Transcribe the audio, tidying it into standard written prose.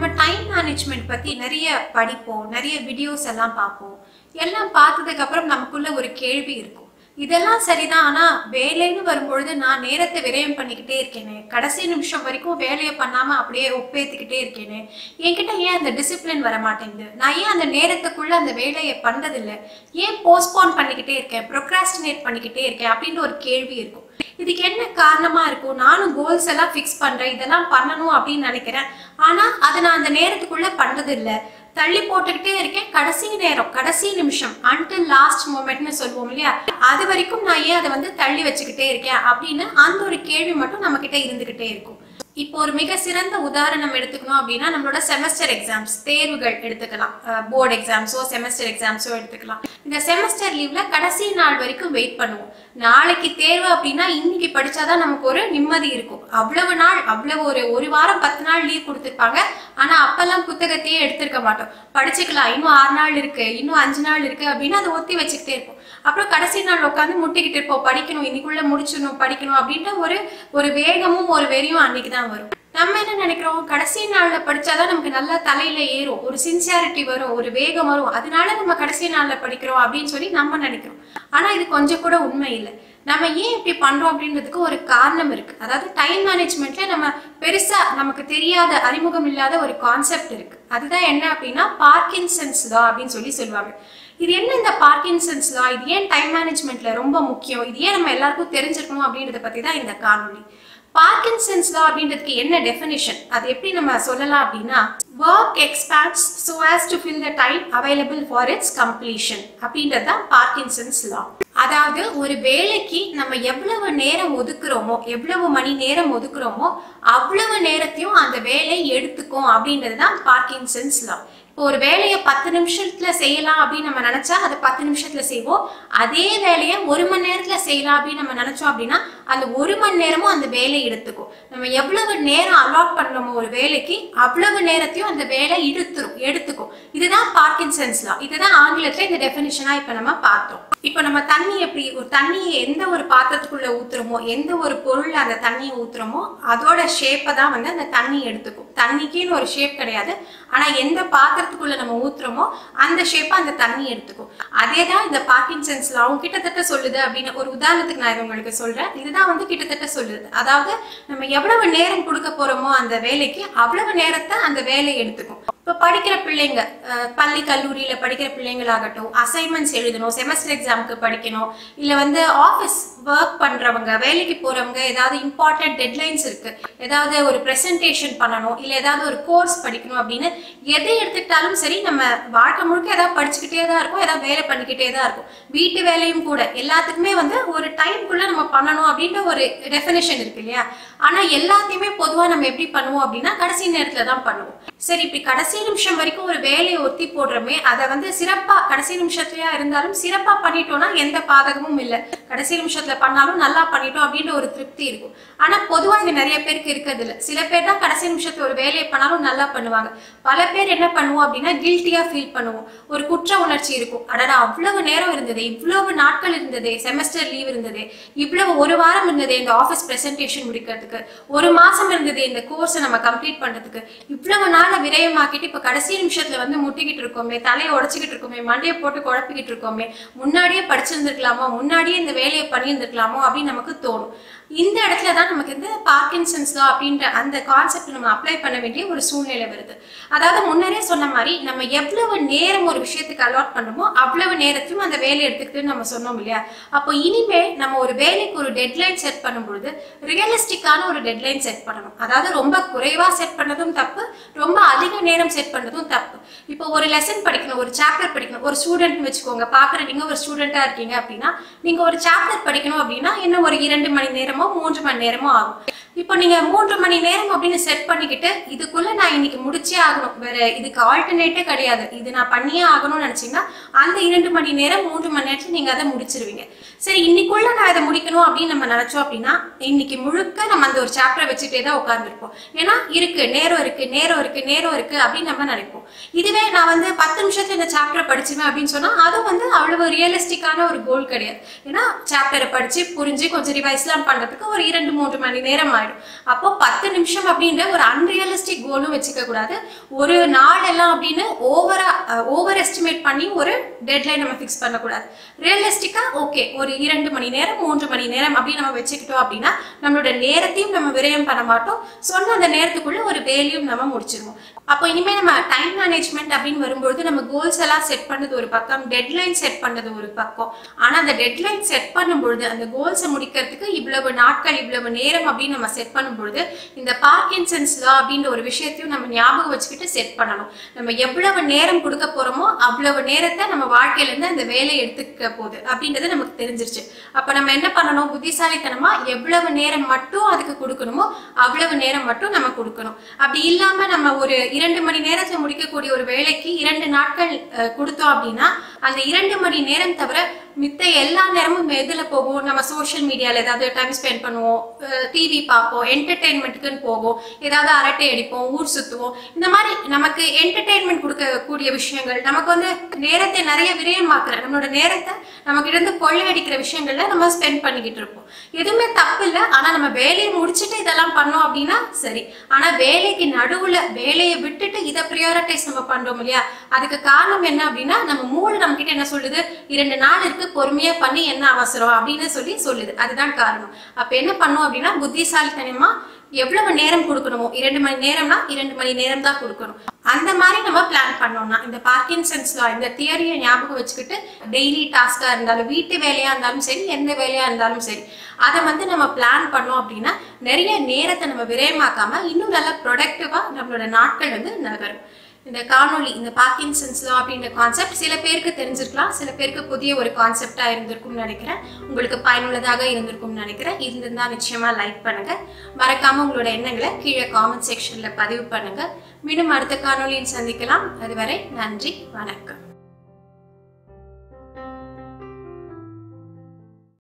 நம்ம time management பத்தி நிறைய படிப்போம், நிறைய வீடியோஸ் எல்லாம் பார்ப்போம். எல்லாம் பார்த்ததுக்கு அப்புறம் நமக்குள்ள ஒரு கேள்வி இருக்கும். இதெல்லாம் சரிதான், ஆனா வேலைன்னு வரும்பொழுது நான் நேரத்தை விரயம் பண்ணிக்கிட்டே இருக்கேனே, கடைசி நிமிஷம் வரைக்கும் வேலையை பண்ணாம அப்படியே ஒப்பேத்திக்கிட்டே இருக்கேனே, என்கிட்ட ஏன் அந்த டிசிப்ளின் வர மாட்டேங்குது, நான் ஏன் அந்த நேரத்துக்குள்ள அந்த வேலையை பண்றதில்லை, ஏன் போஸ்ட்போன் பண்ணிக்கிட்டே இருக்கேன், ப்ரொக்ராஸ்டினேட் பண்ணிக்கிட்டே இருக்கேன் அப்படின்ற ஒரு கேள்வி இருக்கும். இதுக்கு என்ன காரணமா இருக்கும்? நானும் கோல்ஸ் எல்லாம் ஃபிக்ஸ் பண்றேன், இதெல்லாம் பண்ணணும் அப்படின்னு நினைக்கிறேன், ஆனா அதை நான் அந்த நேரத்துக்குள்ள பண்றது இல்லை, தள்ளி போட்டுக்கிட்டே இருக்கேன். கடைசி நேரம், கடைசி நிமிஷம், அன்டில் லாஸ்ட் மொமெண்ட்னு சொல்லுவோம் இல்லையா, அது வரைக்கும் நான் ஏன் அதை தள்ளி வச்சுக்கிட்டே இருக்கேன் அப்படின்னு அந்த ஒரு கேள்வி மட்டும் நம்ம கிட்ட இருந்துகிட்டே இருக்கும். இப்போ ஒரு மிக சிறந்த உதாரணம் எடுத்துக்கணும் அப்படின்னா நம்மளோட செமஸ்டர் எக்ஸாம்ஸ், தேர்வுகள் எடுத்துக்கலாம். போர்டு எக்ஸாம்ஸோ செமஸ்டர் எக்ஸாம்ஸோ எடுத்துக்கலாம். இந்த செமஸ்டர் லீவ்ல கடைசி நாள் வரைக்கும் வெயிட் பண்ணுவோம். நாளைக்கு தேர்வு அப்படின்னா இன்னைக்கு படிச்சாதான் நமக்கு ஒரு நிம்மதி இருக்கும். அவ்வளவு நாள், அவ்வளவு ஒரு வாரம் 10 நாள் லீவ் கொடுத்துருப்பாங்க. ஆனா அப்பெல்லாம் புத்தகத்தையே எடுத்திருக்க மாட்டோம். படிச்சுக்கலாம், இன்னும் 6 நாள் இருக்கு, இன்னும் 5 நாள் இருக்கு அப்படின்னு அதை ஒத்தி வச்சுக்கிட்டே இருப்போம். அப்புறம் கடைசி நாள் உட்காந்து முட்டிக்கிட்டு இருப்போம், படிக்கணும், இன்னைக்குள்ள முடிச்சிடணும், படிக்கணும் அப்படின்ற ஒரு வேகமும் ஒரு வெறியும் அன்னைக்குதான் வரும். நம்ம என்ன நினைக்கிறோம், கடைசி நாள்ல படிச்சாதான் நமக்கு நல்லா தலையில ஏறும், ஒரு சின்சியாரிட்டி வரும், ஒரு வேகம் வரும், அதனால நம்ம கடைசி நாள்ல படிக்கிறோம் அப்படின்னு சொல்லி நம்ம நினைக்கிறோம். ஆனா இது கொஞ்சம் கூட உண்மை இல்லை. நம்ம ஏன் இப்படி பண்றோம் அப்படின்றதுக்கு ஒரு காரணம் இருக்கு. அதாவது டைம் மேனேஜ்மெண்ட்ல நம்ம பெருசா நமக்கு தெரியாத, அறிமுகம் இல்லாத ஒரு கான்செப்ட் இருக்கு. அதுதான் என்ன அப்படின்னா பார்க்கின்சன்ஸ் லா அப்படின்னு சொல்லி சொல்லுவாங்க. இது என்ன இந்த பார்க்கின்சன்ஸ் லா, இது ஏன் டைம் மேனேஜ்மெண்ட்ல ரொம்ப முக்கியம், இது ஏன் நம்ம எல்லாருக்கும் தெரிஞ்சிருக்கணும் அப்படின்றத பத்தி தான் இந்த காணொலி. பார்க்கின்சன்ஸ் லா அப்படின்றதுக்கு என்ன டெஃபினிஷன், அது எப்படி நம்ம சொல்லலாம் அப்படின்னா, work expands so as to fill the time available for its completion அப்படின்றது தான் பார்க்கின்சன்ஸ் லா. அதாவது ஒரு வேலைக்கு நம்ம எவ்வளவு நேரம் ஒதுக்குறோமோ, எவ்வளவு மணி நேரம் ஒதுக்குறோமோ அவ்வளவு நேரத்தையும் அந்த வேலை எடுத்துக்கும் அப்படின்றது தான் பார்க்கின்சன்ஸ் லா. இப்போ ஒரு வேலையை 10 நிமிஷத்துல செய்யலாம் அப்படின்னு நம்ம நினைச்சா அதை 10 நிமிஷத்துல செய்வோம். அதே வேலையை 1 மணி நேரத்துல செய்யலாம் அப்படின்னு நம்ம நினைச்சோம் அப்படின்னா அந்த 1 மணி நேரமும் அந்த வேலையை எடுத்துக்கும். நம்ம எவ்வளவு நேரம் அலாட் பண்றோமோ ஒரு வேலைக்கு அவ்வளவு நேரத்தையும் அந்த வேலை எடுத்துக்கும். இதுதான் பார்க்கின்சன்ஸ் லா. இதுதான் ஆங்கிலத்துல இந்த டெஃபினிஷனா இப்ப நம்ம பார்த்தோம். இப்போ நம்ம தண்ணி எப்படி, ஒரு தண்ணியை எந்த ஒரு பாத்திரத்துக்குள்ள ஊத்துறோமோ, எந்த ஒரு பொருள் அந்த தண்ணியை ஊத்துறோமோ அதோட ஷேப்பை தான் அந்த தண்ணி எடுத்துக்கும். தண்ணிக்குன்னு ஒரு ஷேப் கிடையாது, ஆனா எந்த பாத்திரத்துக்குள்ள நம்ம ஊத்துறோமோ அந்த ஷேப்பை அந்த தண்ணி எடுத்துக்கும். அதே தான் இந்த பார்க்கின்சன்ஸ் லாவும் கிட்டத்தட்ட சொல்லுது அப்படின்னு ஒரு உதாரணத்துக்கு நான் உங்களுக்கு சொல்றேன். இதுதான் கிட்டத்தட்ட சொல்லுது. அதாவது நம்ம எவ்வளவு நேரம் கொடுக்க போறோமோ அந்த வேலைக்கு அவ்வளவு நேரத்தை அந்த வேலை எடுத்துக்கும். இப்போ படிக்கிற பிள்ளைங்க, பள்ளி கல்லூரியில படிக்கிற பிள்ளைங்களாகட்டும், அசைன்மெண்ட்ஸ் எழுதணும், செமஸ்டர் எக்ஸாமுக்கு படிக்கணும், இல்லை ஆஃபீஸ் ஒர்க் பண்றவங்க, வேலைக்கு போறவங்க, ஏதாவது இம்பார்ட்டன்ட் டெட்லைன்ஸ் இருக்கு, ஏதாவது ஒரு ப்ரெசன்டேஷன் பண்ணணும், இல்லை ஏதாவது ஒரு கோர்ஸ் படிக்கணும் அப்படின்னு எதை எடுத்துக்கிட்டாலும் சரி, நம்ம வாழ்க்கை முழுக்க ஏதாவது படிச்சுக்கிட்டே தான் இருக்கும், ஏதாவது வேலை பண்ணிக்கிட்டே தான் இருக்கும். வீட்டு வேலையும் கூட எல்லாத்துக்குமே ஒரு டைம்குள்ள நம்ம பண்ணணும் அப்படின்ற ஒரு டெஃபினேஷன் இருக்கு இல்லையா. ஆனா எல்லாத்தையுமே பொதுவா நம்ம எப்படி பண்ணுவோம் அப்படின்னா கடைசி நேரத்துல தான் பண்ணுவோம். சரி, இப்படி கடைசி நிமிஷம் வரைக்கும் ஒரு வேலையை ஒத்தி போடுறோமே, அதை சிறப்பா கடைசி நிமிஷத்துலயா இருந்தாலும் சிறப்பா பண்ணிட்டோம்னா எந்த பாதகமும் இல்லை. கடைசி நிமிஷத்துல பண்ணாலும் நல்லா பண்ணிட்டோம் அப்படின்ற ஒரு திருப்தி இருக்கும். ஆனா பொதுவா இது நிறைய பேருக்கு இருக்கிறது இல்லை. சில பேர் தான் கடைசி நிமிஷத்துல ஒரு வேலையை பண்ணாலும் நல்லா பண்ணுவாங்க. பல பேர் என்ன பண்ணுவோம் அப்படின்னா கில்ட்டியா ஃபீல் பண்ணுவோம், ஒரு குற்ற உணர்ச்சி இருக்கும். அடடா, அவ்வளவு நேரம் இருந்தது, இவ்வளவு நாட்கள் இருந்தது, செமஸ்டர் லீவ் இருந்தது, இவ்வளவு 1 வாரம் இருந்தது இந்த ஆஃபீஸ் பிரசன்டேஷன் முடிக்கிறதுக்கு, 1 மாசம் இருந்தது இந்த கோர்ஸை நம்ம கம்ப்ளீட் பண்றதுக்கு, இவ்வளவு நாள விரயமாக்கிட்டு இப்ப கடைசி நிமிஷத்துல முட்டிக்கிட்டு இருக்கோமே, தலையை உடைச்சிக்கிட்டு இருக்கோமே, மண்டையை போட்டு குழப்பிக்கிட்டு இருக்கோமே, முன்னாடியே படிச்சிருந்துருக்கலாமோ, முன்னாடியே இந்த வேலையை பண்ணியிருந்துருக்கலாமோ அப்படின்னு நமக்கு தோணும். இந்த இடத்துல தான் நமக்கு இந்த பார்க்கின்சன்ஸ் லா அப்படின்ற அந்த கான்செப்ட் நம்ம அப்ளை பண்ண வேண்டிய ஒரு சூழ்நிலை வருது. அதாவது முன்னரே சொன்ன மாதிரி நம்ம எவ்வளவு நேரம் ஒரு விஷயத்துக்கு அலாட் பண்ணுமோ அவ்வளவு நேரத்தையும் அந்த வேலையை எடுத்துக்கிட்டு நம்ம சொன்னோம் இல்லையா. அப்போ இனிமே நம்ம ஒரு வேலைக்கு ஒரு டெட்லைன் செட் பண்ணும்பொழுது ரியலிஸ்டிக்கான ஒரு டெட்லைன் செட் பண்ணணும். அதாவது ரொம்ப குறைவா செட் பண்ணதும் தப்பு, ரொம்ப அதிக நேரம் செட் பண்ணதும் தப்பு. இப்போ ஒரு லெசன் படிக்கணும், ஒரு சாப்டர் படிக்கணும், ஒரு ஸ்டூடெண்ட் வச்சுக்கோங்க, பாக்குற நீங்க ஒரு ஸ்டூடெண்டா இருக்கீங்க அப்படின்னா நீங்க ஒரு சாப்டர் படிக்கணும் அப்படின்னா என்ன ஒரு 2 மணி நேரமோ 3 மணி நேரமோ ஆகும். இப்போ நீங்க 3 மணி நேரம் அப்படின்னு செட் பண்ணிக்கிட்டு இதுக்குள்ள நான் இன்னைக்கு முடிச்சே ஆகணும், வேற இதுக்கு ஆல்டர்னேட்டே கிடையாது, இது நான் பண்ணியே ஆகணும்னு நினைச்சீங்கன்னா அந்த 2 மணி நேரம் 3 மணி நேரத்துல நீங்க அதை முடிச்சிருவீங்க. சரி, இன்னைக்குள்ள நான் அதை முடிக்கணும் அப்படின்னு நம்ம நினைச்சோம் அப்படின்னா இன்னைக்கு முழுக்க நம்ம அந்த ஒரு சாப்டரை வச்சுட்டே தான் உட்கார்ந்துருப்போம். ஏன்னா இருக்கு, நேரம் இருக்கு அப்படின்னு நம்ம நினைப்போம். இதுவே நான் 10 நிமிஷத்துல இந்த சாப்டரை படிச்சுவேன் அப்படின்னு சொன்னா அது அவ்வளவு ரியலிஸ்டிக்கான ஒரு கோல் கிடையாது. ஏன்னா சாப்டரை படிச்சு புரிஞ்சு கொஞ்சம் ரிவைஸ்லாம் பண்றதுக்கு ஒரு 2-3 மணி நேரம் ஆயிடும். அப்போ 10 நிமிஷம் அப்படின்ற ஒரு அன்ரியலிஸ்டிக் கோலும் வச்சுக்க கூடாது. ஒரு நாள் எல்லாம் அப்படின்னு ஓவர் எஸ்டிமேட் பண்ணி ஒரு டெட்லைன் நம்ம ஃபிக்ஸ் பண்ணக்கூடாது. ரியலிஸ்டிக்கா ஓகே ஒரு 2 மணி நேரம் 3 மணி நேரம் அப்படின்னு நம்ம வச்சுக்கிட்டோம் அப்படின்னா நம்மளோட நேரத்தையும் நம்ம விரயம் பண்ண மாட்டோம். சொன்ன அந்த நேரத்துக்குள்ள ஒரு வேலையும் நம்ம முடிச்சிருவோம். அப்போ இனிமே நம்ம டைம் மேனேஜ்மெண்ட் அப்படின்னு வரும்போது நம்ம கோல்ஸ் எல்லாம் செட் பண்ணது ஒரு பக்கம், டெட்லைன் செட் பண்ணது ஒரு பக்கம். ஆனா அந்த டெட்லைன் செட் பண்ணும்பொழுது அந்த கோல்ஸை முடிக்கிறதுக்கு இவ்வளவு நாட்கள் இவ்வளவு நேரம் அப்படின்னு நம்ம செட் பண்ணும்பொழுது இந்த பார்க்கின்சன்ஸ் லா அப்படின்ற ஒரு விஷயத்தையும் நம்ம ஞாபகம் வச்சுக்கிட்டு செட் பண்ணணும். நம்ம எவ்வளவு நேரம் கொடுக்க போறோமோ அவ்வளவு நேரத்தை நம்ம வாழ்க்கையில இருந்து அந்த வேலையை எடுத்துக்க போகுது அப்படின்றது நமக்கு தெரிஞ்சிருச்சு. அப்ப நம்ம என்ன பண்ணணும், புத்திசாலித்தனமா எவ்வளவு நேரம் மட்டும் அதுக்கு கொடுக்கணுமோ அவ்வளவு நேரம் மட்டும் நம்ம கொடுக்கணும். அப்படி இல்லாம நம்ம ஒரு 2 மணி நேரத்துல முடிக்கக்கூடிய ஒரு வேலைக்கு 2 நாட்கள் கொடுத்தோம் அப்படின்னா அந்த 2 மணி நேரம் தவிர மித்த எல்லா நேரமும் எதுல போகும், நம்ம சோஷியல் மீடியால ஏதாவது டைம் ஸ்பெண்ட் பண்ணுவோம், டிவி பார்ப்போம், என்டர்டெயின்மெண்ட்டுக்குன்னு போவோம், ஏதாவது அரட்டை அடிப்போம், ஊர் சுத்துவோம். இந்த மாதிரி நமக்கு என்டர்டெயின்மெண்ட் கொடுக்கக்கூடிய விஷயங்கள் நமக்கு வந்து நேரத்தை நிறைய விரயமாக்குற, நம்மளோட நேரத்தை நமக்கு இருந்து கொள்ளையடிக்கிற விஷயங்கள்ல நம்ம ஸ்பெண்ட் பண்ணிக்கிட்டு இருப்போம். எதுவுமே தப்பு இல்லை. ஆனா நம்ம வேலையை முடிச்சுட்டு இதெல்லாம் பண்ணோம் அப்படின்னா சரி. ஆனா வேலைக்கு நடுவுல வேலையை விட்டுட்டு இதை ப்ரியாரிட்டைஸ் நம்ம பண்றோம் இல்லையா, அதுக்கு காரணம் என்ன அப்படின்னா நம்ம மூளை நம்ம கிட்ட என்ன சொல்லுது, 2 நாள் இருக்கு பொறுமையா பண்ணி என்ன அவசரம் அப்படின்னு சொல்லுது. அதுதான் காரணம். அப்ப என்ன பண்ணும் அப்படின்னா புத்திசாலித்தனமா எவ்வளவு நேரம் கொடுக்கணுமோ 2 மணி நேரம்னா 2 மணி நேரம் தான் கொடுக்கணும். அந்த மாதிரி நம்ம பிளான் பண்ணோம்னா இந்த பார்க்கின்சன்ஸ் லா இந்த தியரியை ஞாபகம் வச்சுக்கிட்டு டெய்லி டாஸ்கா இருந்தாலும் வீட்டு வேலையா இருந்தாலும் சரி எந்த வேலையா இருந்தாலும் சரி அதை வந்து நம்ம பிளான் பண்ணோம் அப்படின்னா நிறைய நேரத்தை நம்ம விரயமாக்காம இன்னும் நல்லா ப்ரொடக்டிவா நம்மளோட நாட்கள் வந்து நகரும். இந்த காணொலி இந்த பார்க்கின்சன்ஸ் லா அப்படின்ற கான்செப்ட் சில பேருக்கு தெரிஞ்சிருக்கலாம், சில பேருக்கு புதிய ஒரு கான்செப்டா இருந்திருக்கும்னு நினைக்கிறேன். உங்களுக்கு பயனுள்ளதாக இருந்திருக்கும்னு நினைக்கிறேன். இருந்திருந்தா நிச்சயமா லைக் பண்ணுங்க. மறக்காம உங்களோட எண்ணங்களை கீழே காமெண்ட் செக்ஷன்ல பதிவு பண்ணுங்க. மீண்டும் அடுத்த காணொலியில் சந்திக்கலாம். அதுவரை நன்றி, வணக்கம்.